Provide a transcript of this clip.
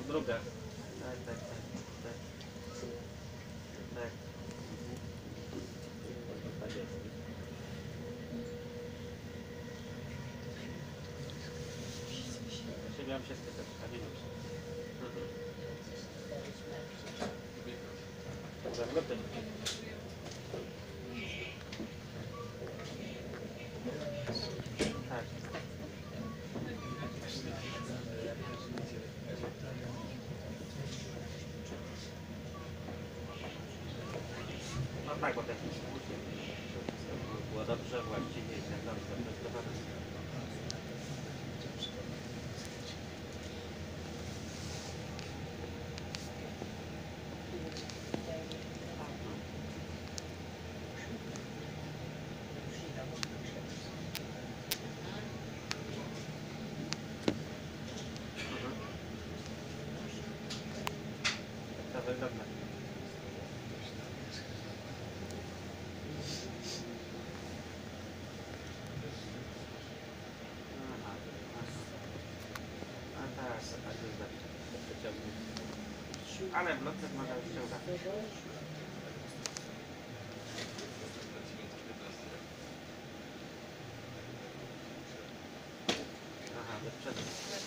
druga. Tak, tak, tak. Tak. Tak. Tak jest. Właśnie miałem się spytać, a nie wiem. Zawrotem. Tak. No tak, bo technicznie było dobrze, właściwie i tak dobrze zaprezentowane. Tak to wygląda. Aha. A tak, to tak jest zawsze. Ale w lotce można ściągać. Aha, bez przedmiot.